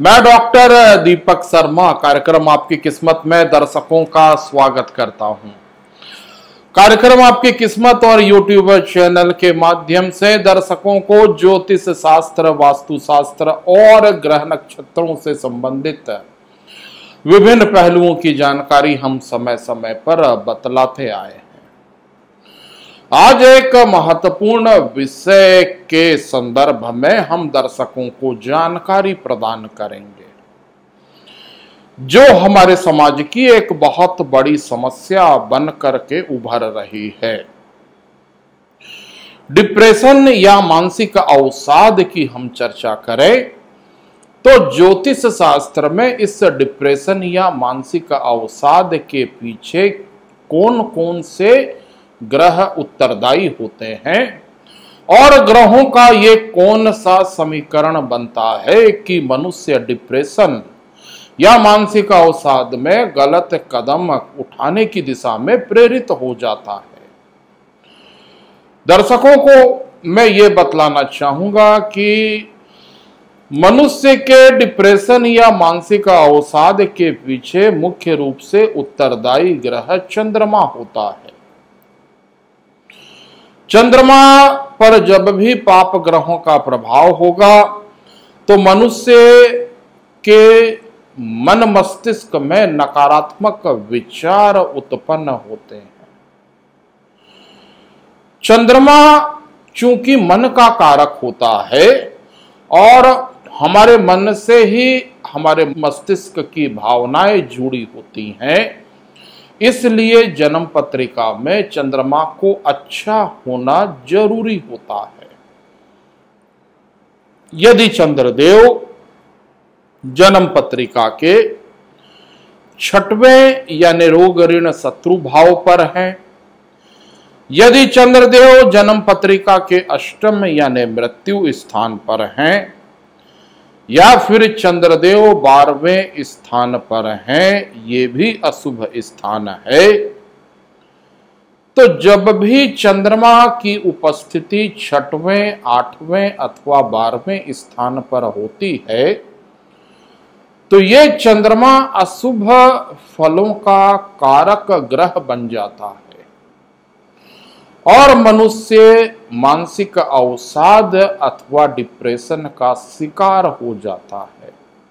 मैं डॉक्टर दीपक शर्मा कार्यक्रम आपकी किस्मत में दर्शकों का स्वागत करता हूं। कार्यक्रम आपकी किस्मत और यूट्यूब चैनल के माध्यम से दर्शकों को ज्योतिष शास्त्र, वास्तु शास्त्र और ग्रह नक्षत्रों से संबंधित विभिन्न पहलुओं की जानकारी हम समय समय पर बतलाते आए हैं। आज एक महत्वपूर्ण विषय के संदर्भ में हम दर्शकों को जानकारी प्रदान करेंगे जो हमारे समाज की एक बहुत बड़ी समस्या बन करके उभर रही है। डिप्रेशन या मानसिक अवसाद की हम चर्चा करें तो ज्योतिष शास्त्र में इस डिप्रेशन या मानसिक अवसाद के पीछे कौन कौन से ग्रह उत्तरदायी होते हैं और ग्रहों का ये कौन सा समीकरण बनता है कि मनुष्य डिप्रेशन या मानसिक अवसाद में गलत कदम उठाने की दिशा में प्रेरित हो जाता है। दर्शकों को मैं ये बतलाना चाहूंगा कि मनुष्य के डिप्रेशन या मानसिक अवसाद के पीछे मुख्य रूप से उत्तरदायी ग्रह चंद्रमा होता है। चंद्रमा पर जब भी पाप ग्रहों का प्रभाव होगा तो मनुष्य के मन मस्तिष्क में नकारात्मक विचार उत्पन्न होते हैं। चंद्रमा चूंकि मन का कारक होता है और हमारे मन से ही हमारे मस्तिष्क की भावनाएं जुड़ी होती हैं, इसलिए जन्म पत्रिका में चंद्रमा को अच्छा होना जरूरी होता है। यदि चंद्रदेव जन्म पत्रिका के 6वें यानी रोग ऋण शत्रु भाव पर हैं, यदि चंद्रदेव जन्म पत्रिका के 8वें यानी मृत्यु स्थान पर हैं या फिर चंद्रदेव 12वें स्थान पर हैं, ये भी अशुभ स्थान है। तो जब भी चंद्रमा की उपस्थिति 6वें, 8वें अथवा 12वें स्थान पर होती है तो ये चंद्रमा अशुभ फलों का कारक ग्रह बन जाता है और मनुष्य मानसिक अवसाद अथवा डिप्रेशन का शिकार हो जाता है।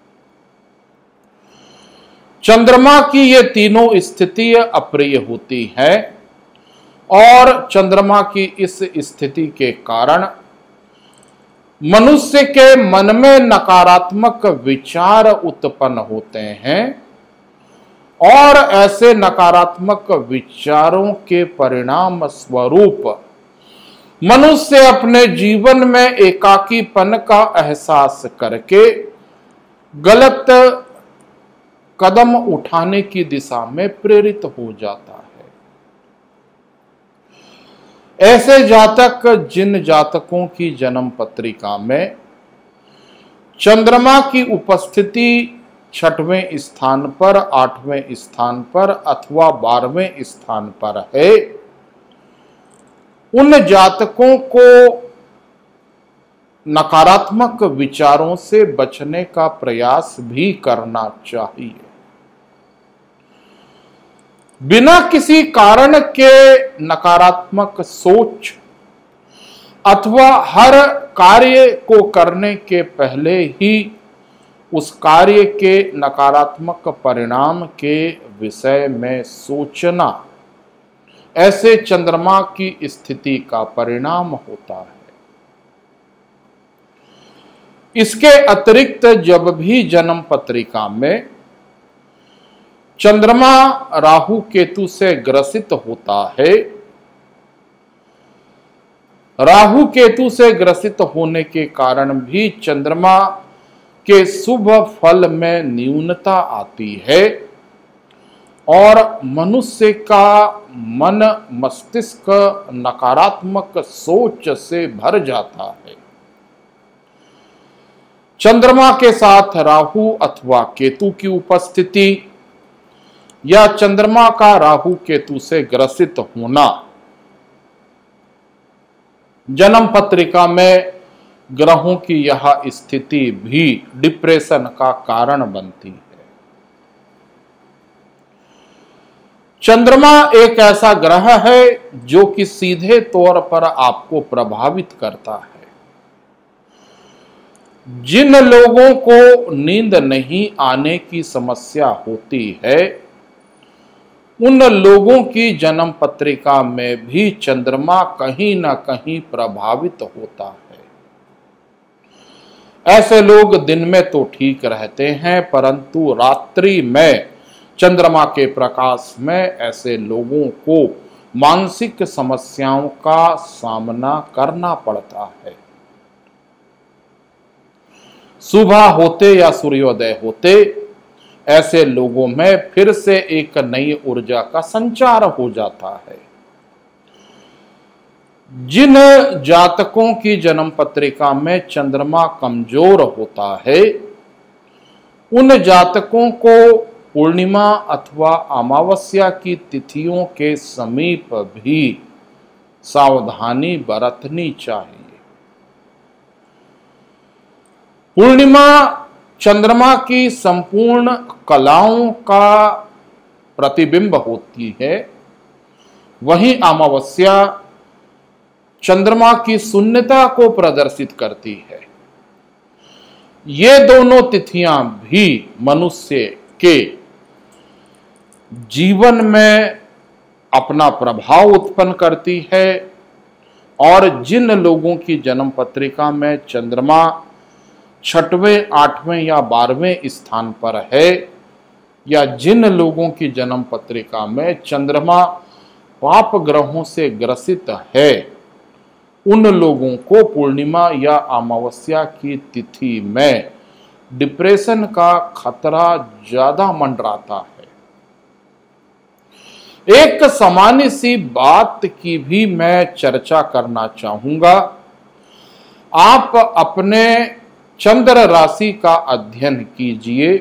चंद्रमा की ये तीनों स्थिति अप्रिय होती है और चंद्रमा की इस स्थिति के कारण मनुष्य के मन में नकारात्मक विचार उत्पन्न होते हैं और ऐसे नकारात्मक विचारों के परिणाम स्वरूप मनुष्य अपने जीवन में एकाकीपन का एहसास करके गलत कदम उठाने की दिशा में प्रेरित हो जाता है। ऐसे जातक जिन जातकों की जन्म पत्रिका में चंद्रमा की उपस्थिति 6वें स्थान पर, 8वें स्थान पर अथवा 12वें स्थान पर है, उन जातकों को नकारात्मक विचारों से बचने का प्रयास भी करना चाहिए। बिना किसी कारण के नकारात्मक सोच अथवा हर कार्य को करने के पहले ही उस कार्य के नकारात्मक परिणाम के विषय में सोचना ऐसे चंद्रमा की स्थिति का परिणाम होता है। इसके अतिरिक्त जब भी जन्म पत्रिका में चंद्रमा राहु केतु से ग्रसित होता है, राहु केतु से ग्रसित होने के कारण भी चंद्रमा के शुभ फल में न्यूनता आती है और मनुष्य का मन मस्तिष्क नकारात्मक सोच से भर जाता है। चंद्रमा के साथ राहु अथवा केतु की उपस्थिति या चंद्रमा का राहु केतु से ग्रसित होना जन्म पत्रिका में ग्रहों की यह स्थिति भी डिप्रेशन का कारण बनती है। चंद्रमा एक ऐसा ग्रह है जो कि सीधे तौर पर आपको प्रभावित करता है। जिन लोगों को नींद नहीं आने की समस्या होती है, उन लोगों की जन्म पत्रिका में भी चंद्रमा कहीं ना कहीं प्रभावित होता है। ऐसे लोग दिन में तो ठीक रहते हैं, परंतु रात्रि में चंद्रमा के प्रकाश में ऐसे लोगों को मानसिक समस्याओं का सामना करना पड़ता है। सुबह होते या सूर्योदय होते ऐसे लोगों में फिर से एक नई ऊर्जा का संचार हो जाता है। जिन जातकों की जन्म पत्रिका में चंद्रमा कमजोर होता है, उन जातकों को पूर्णिमा अथवा अमावस्या की तिथियों के समीप भी सावधानी बरतनी चाहिए। पूर्णिमा चंद्रमा की संपूर्ण कलाओं का प्रतिबिंब होती है, वहीं अमावस्या चंद्रमा की शून्यता को प्रदर्शित करती है। ये दोनों तिथियां भी मनुष्य के जीवन में अपना प्रभाव उत्पन्न करती है, और जिन लोगों की जन्म पत्रिका में चंद्रमा 6वें, 8वें या 12वें स्थान पर है, या जिन लोगों की जन्म पत्रिका में चंद्रमा पाप ग्रहों से ग्रसित है, उन लोगों को पूर्णिमा या अमावस्या की तिथि में डिप्रेशन का खतरा ज्यादा मंडराता है। एक सामान्य सी बात की भी मैं चर्चा करना चाहूंगा। आप अपने चंद्र राशि का अध्ययन कीजिए।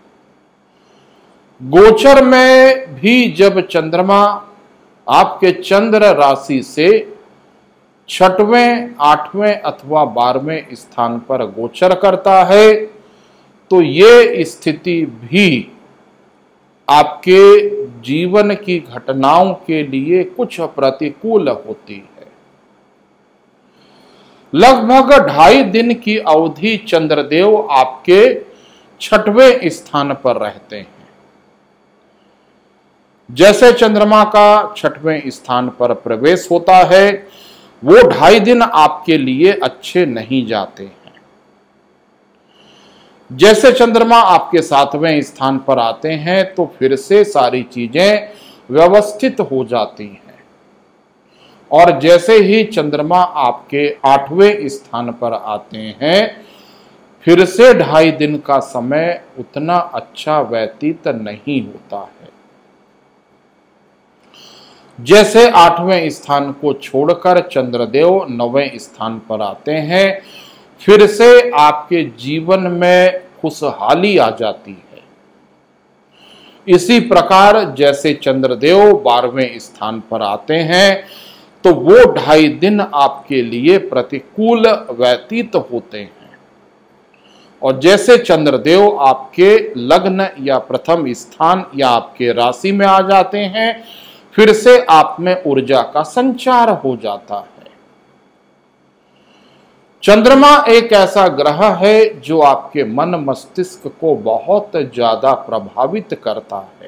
गोचर में भी जब चंद्रमा आपके चंद्र राशि से 6वें, 8वें अथवा 12वें स्थान पर गोचर करता है, तो ये स्थिति भी आपके जीवन की घटनाओं के लिए कुछ प्रतिकूल होती है। लगभग 2.5 दिन की अवधि चंद्रदेव आपके 6वें स्थान पर रहते हैं। जैसे चंद्रमा का 6वें स्थान पर प्रवेश होता है, वो 2.5 दिन आपके लिए अच्छे नहीं जाते हैं। जैसे चंद्रमा आपके 7वें स्थान पर आते हैं, तो फिर से सारी चीजें व्यवस्थित हो जाती हैं। और जैसे ही चंद्रमा आपके 8वें स्थान पर आते हैं, फिर से 2.5 दिन का समय उतना अच्छा व्यतीत नहीं होता है। जैसे 8वें स्थान को छोड़कर चंद्रदेव 9वें स्थान पर आते हैं, फिर से आपके जीवन में खुशहाली आ जाती है। इसी प्रकार जैसे चंद्रदेव 12वें स्थान पर आते हैं, तो वो 2.5 दिन आपके लिए प्रतिकूल व्यतीत होते हैं। और जैसे चंद्रदेव आपके लग्न या प्रथम स्थान या आपके राशि में आ जाते हैं, फिर से आप में ऊर्जा का संचार हो जाता है। चंद्रमा एक ऐसा ग्रह है जो आपके मन मस्तिष्क को बहुत ज्यादा प्रभावित करता है।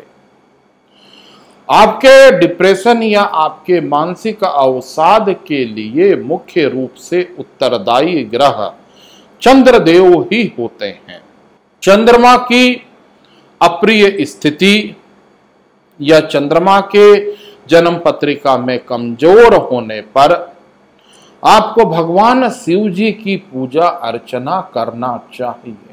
आपके डिप्रेशन या आपके मानसिक अवसाद के लिए मुख्य रूप से उत्तरदायी ग्रह चंद्रदेव ही होते हैं। चंद्रमा की अप्रिय स्थिति या चंद्रमा के जन्म पत्रिका में कमजोर होने पर आपको भगवान शिव जी की पूजा अर्चना करना चाहिए।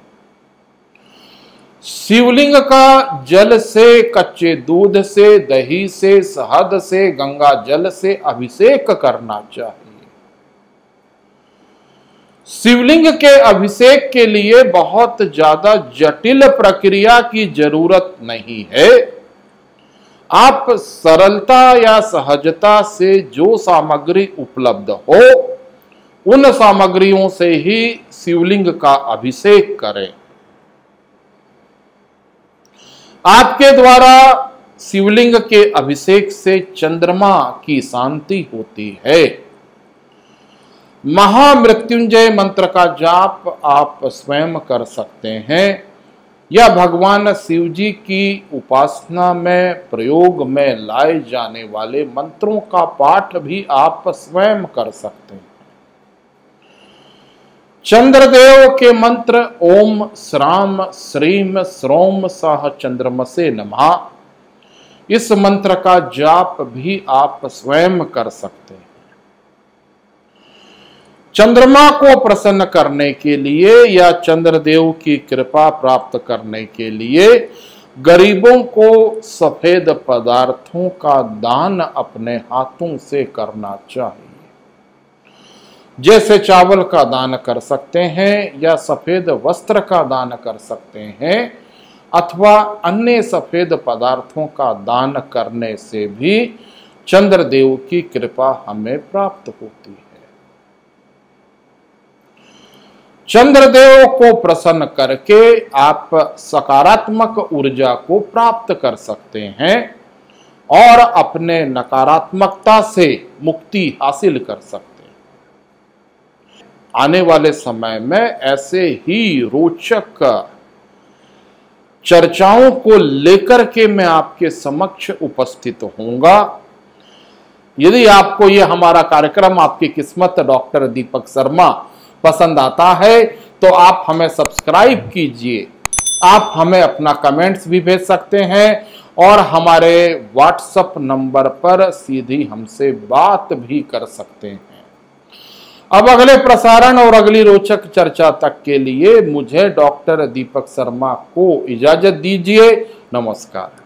शिवलिंग का जल से, कच्चे दूध से, दही से, शहद से, गंगा जल से अभिषेक करना चाहिए। शिवलिंग के अभिषेक के लिए बहुत ज्यादा जटिल प्रक्रिया की जरूरत नहीं है। आप सरलता या सहजता से जो सामग्री उपलब्ध हो उन सामग्रियों से ही शिवलिंग का अभिषेक करें। आपके द्वारा शिवलिंग के अभिषेक से चंद्रमा की शांति होती है। महामृत्युंजय मंत्र का जाप आप स्वयं कर सकते हैं या भगवान शिव जी की उपासना में प्रयोग में लाए जाने वाले मंत्रों का पाठ भी आप स्वयं कर सकते हैं। चंद्रदेव के मंत्र ओम श्राम श्रीम श्रोम सह चंद्रमसे नमः, इस मंत्र का जाप भी आप स्वयं कर सकते हैं। चंद्रमा को प्रसन्न करने के लिए या चंद्रदेव की कृपा प्राप्त करने के लिए गरीबों को सफेद पदार्थों का दान अपने हाथों से करना चाहिए। जैसे चावल का दान कर सकते हैं या सफेद वस्त्र का दान कर सकते हैं अथवा अन्य सफेद पदार्थों का दान करने से भी चंद्रदेव की कृपा हमें प्राप्त होती है। चंद्रदेव को प्रसन्न करके आप सकारात्मक ऊर्जा को प्राप्त कर सकते हैं और अपने नकारात्मकता से मुक्ति हासिल कर सकते हैं। आने वाले समय में ऐसे ही रोचक चर्चाओं को लेकर के मैं आपके समक्ष उपस्थित होऊंगा। यदि आपको यह हमारा कार्यक्रम आपकी किस्मत डॉक्टर दीपक शर्मा पसंद आता है तो आप हमें सब्सक्राइब कीजिए। आप हमें अपना कमेंट्स भी भेज सकते हैं और हमारे व्हाट्सएप नंबर पर सीधी हमसे बात भी कर सकते हैं। अब अगले प्रसारण और अगली रोचक चर्चा तक के लिए मुझे डॉक्टर दीपक शर्मा को इजाजत दीजिए। नमस्कार।